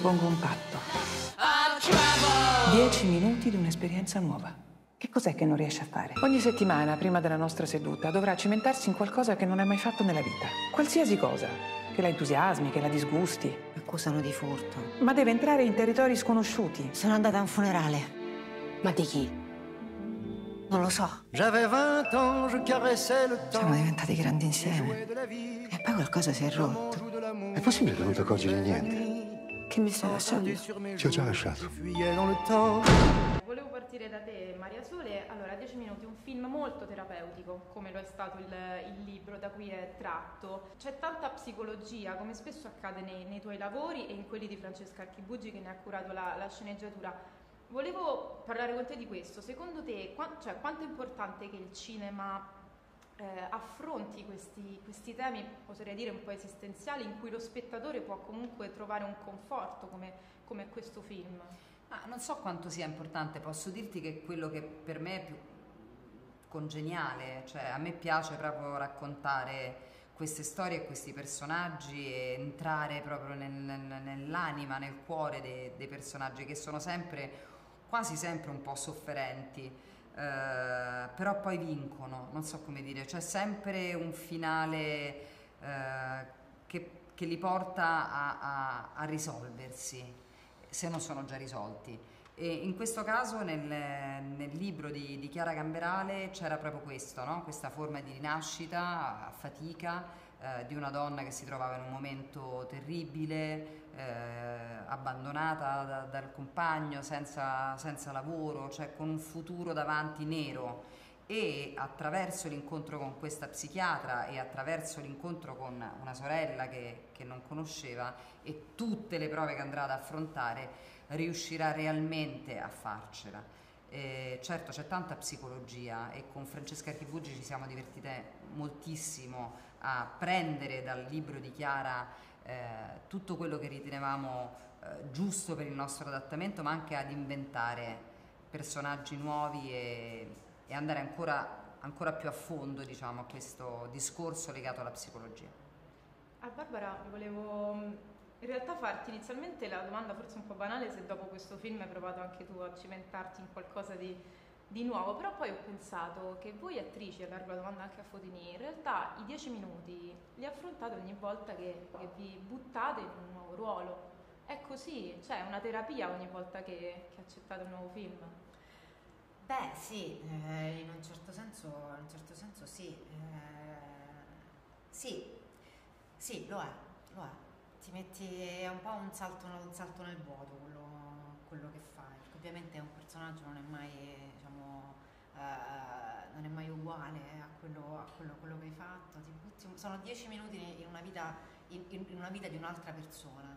propongo un patto. 10 minuti di un'esperienza nuova. Che cos'è che non riesce a fare? Ogni settimana, prima della nostra seduta, dovrà cimentarsi in qualcosa che non hai mai fatto nella vita. Qualsiasi cosa. Che la entusiasmi, che la disgusti. Mi accusano di furto. Ma deve entrare in territori sconosciuti. Sono andata a un funerale. Ma di chi? Non lo so. Siamo diventati grandi insieme. E poi qualcosa si è rotto. È possibile che non ti accorgi di niente? Che mi stai lasciando? Ti ho già lasciato. Volevo partire da te, Maria Sole. Allora, 10 minuti, un film molto terapeutico, come lo è stato il libro da cui è tratto. C'è tanta psicologia, come spesso accade nei tuoi lavori e in quelli di Francesca Archibugi, che ne ha curato la sceneggiatura. Volevo parlare con te di questo. Secondo te, quanto è importante che il cinema affronti questi temi, oserei dire un po' esistenziali, in cui lo spettatore può comunque trovare un conforto, come questo film? Non so quanto sia importante, posso dirti che quello che per me è più congeniale, cioè a me piace proprio raccontare queste storie e questi personaggi e entrare proprio nell'anima, nel cuore dei personaggi, che sono quasi sempre un po' sofferenti. Però poi vincono, non so come dire, c'è sempre un finale che li porta a risolversi, se non sono già risolti. E in questo caso nel libro di Chiara Gamberale c'era proprio questo, no? Questa forma di rinascita a fatica di una donna che si trovava in un momento terribile, abbandonata dal compagno, senza lavoro, cioè con un futuro davanti nero, e attraverso l'incontro con questa psichiatra e attraverso l'incontro con una sorella che non conosceva e tutte le prove che andrà ad affrontare, riuscirà realmente a farcela. Certo, c'è tanta psicologia e con Francesca Archibugi ci siamo divertite moltissimo a prendere dal libro di Chiara tutto quello che ritenevamo giusto per il nostro adattamento, ma anche ad inventare personaggi nuovi e andare ancora più a fondo, diciamo, a questo discorso legato alla psicologia. A Barbara volevo in realtà farti inizialmente la domanda forse un po' banale, se dopo questo film hai provato anche tu a cimentarti in qualcosa di nuovo, però poi ho pensato che voi attrici, e allargo la domanda anche a Fotini, in realtà i 10 minuti li affrontate ogni volta che vi buttate in un nuovo ruolo. È così? Cioè è una terapia ogni volta che accettate un nuovo film? Beh, sì, in un certo senso sì. Sì, lo è. Ti metti, è un po' un salto nel vuoto quello che fai, perché ovviamente un personaggio non è mai, diciamo, non è mai uguale a quello che hai fatto. Sono 10 minuti in una vita di un'altra persona,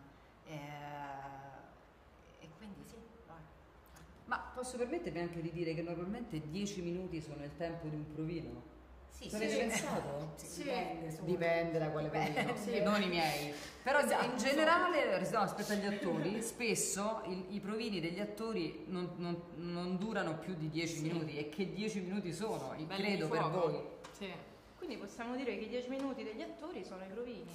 e quindi sì, lo è. Ma posso permettermi anche di dire che normalmente 10 minuti sono il tempo di un provino? Sì, ci avete pensato? Sì. Dipende da quale provino, Sì. non i miei. Però in generale, rispetto agli attori, spesso i provini degli attori non durano più di 10 minuti. E che 10 minuti sono, credo, per voi. Sì. Quindi possiamo dire che i 10 minuti degli attori sono i provini?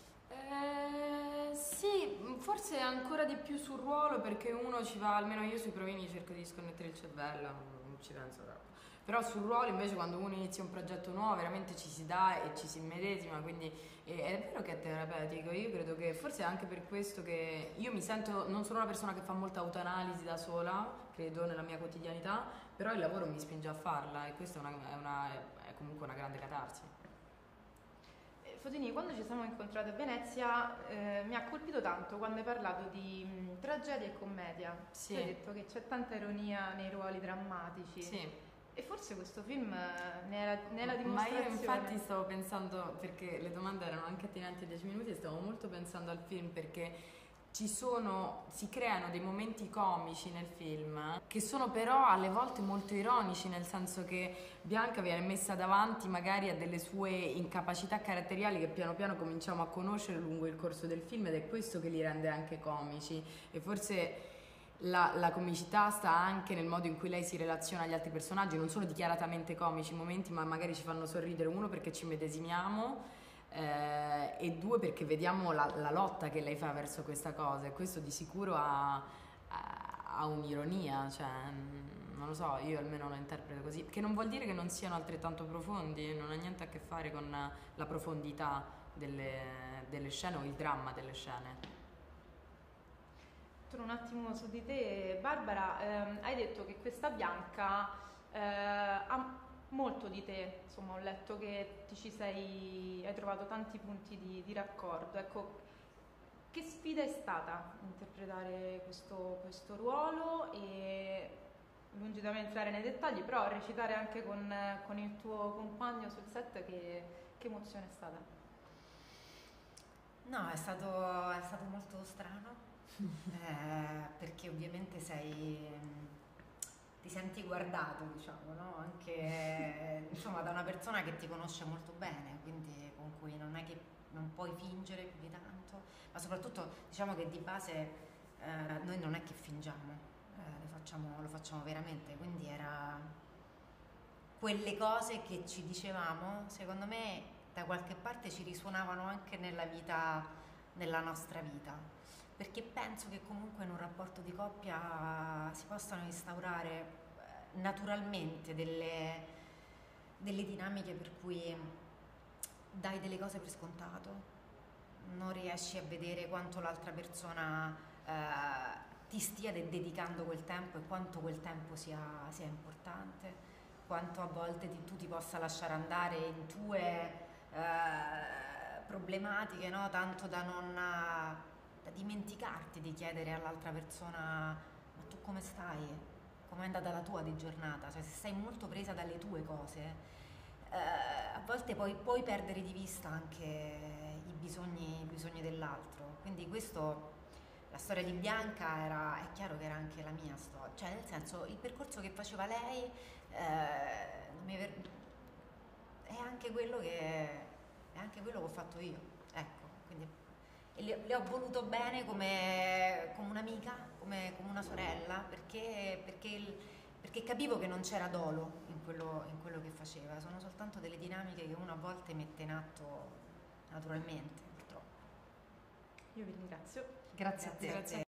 Sì, forse ancora di più sul ruolo, perché uno ci va, almeno io sui provini cerco di sconnettere il cervello, non ci penso troppo. Però sul ruolo invece, quando uno inizia un progetto nuovo, veramente ci si dà e ci si immedesima, quindi è vero che è terapeutico. Io credo che forse è anche per questo che io mi sento, non sono una persona che fa molta autoanalisi da sola, credo, nella mia quotidianità, però il lavoro mi spinge a farla e questa è comunque una grande catarsi. Fotini, quando ci siamo incontrati a Venezia mi ha colpito tanto quando hai parlato di tragedia e commedia. Sì. Hai detto che c'è tanta ironia nei ruoli drammatici. Sì. E forse questo film ne è la dimostrazione. Ma io infatti stavo pensando, perché le domande erano anche attinenti ai 10 minuti, e stavo molto pensando al film, perché si creano dei momenti comici nel film che sono però alle volte molto ironici, nel senso che Bianca viene messa davanti magari a delle sue incapacità caratteriali che piano piano cominciamo a conoscere lungo il corso del film, ed è questo che li rende anche comici. E forse la comicità sta anche nel modo in cui lei si relaziona agli altri personaggi. Non sono dichiaratamente comici i momenti, ma magari ci fanno sorridere, uno perché ci medesimiamo, e 2 perché vediamo la lotta che lei fa verso questa cosa, e questo di sicuro ha un'ironia, cioè non lo so, io almeno lo interpreto così, che non vuol dire che non siano altrettanto profondi, non ha niente a che fare con la profondità delle scene o il dramma delle scene. Torno un attimo su di te, Barbara. Hai detto che questa Bianca ha molto di te, insomma ho letto che hai trovato tanti punti di raccordo. Ecco, che sfida è stata interpretare questo ruolo, e lungi da me entrare nei dettagli, però recitare anche con il tuo compagno sul set, che emozione è stata? No, è stato molto strano, perché ovviamente ti senti guardato, diciamo, no? Anche insomma da una persona che ti conosce molto bene, quindi con cui non è che non puoi fingere più di tanto, ma soprattutto diciamo che di base noi non è che fingiamo, lo facciamo veramente, quindi era quelle cose che ci dicevamo, secondo me da qualche parte ci risuonavano anche nella nostra vita, perché penso che comunque in un rapporto di coppia si possano instaurare naturalmente delle dinamiche per cui dai delle cose per scontato, non riesci a vedere quanto l'altra persona ti stia dedicando quel tempo e quanto quel tempo sia importante, quanto a volte tu ti possa lasciare andare in tue problematiche, no? Tanto da dimenticarti di chiedere all'altra persona: ma tu come stai? Com'è andata la tua di giornata? Cioè, se sei molto presa dalle tue cose, a volte puoi perdere di vista anche i bisogni dell'altro. Quindi la storia di Bianca è chiaro che era anche la mia storia, cioè nel senso il percorso che faceva lei è anche quello che ho fatto io, ecco, quindi le ho voluto bene come un'amica, come una sorella, perché capivo che non c'era dolo in quello che faceva, sono soltanto delle dinamiche che uno a volte mette in atto naturalmente, purtroppo. Io vi ringrazio. Grazie a te. Grazie.